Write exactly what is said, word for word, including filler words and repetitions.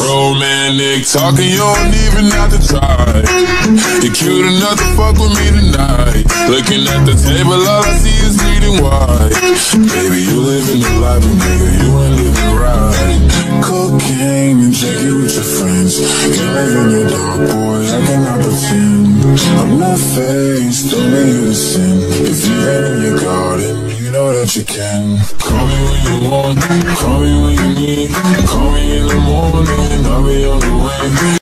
Romantic talking, you don't even have to try. You're cute enough to fuck with me tonight. Looking at the table, all I see is bleeding white. Baby, you living the life, but nigga, you ain't living right. Cocaine and drinking with your friends. You live in the dark, boy, I cannot pretend. I'm not faced, don't need you to sin. If you ain't in your garden, you know that you can. Call me when you want, call me when you need. Call me in the morning, I'll be on the way.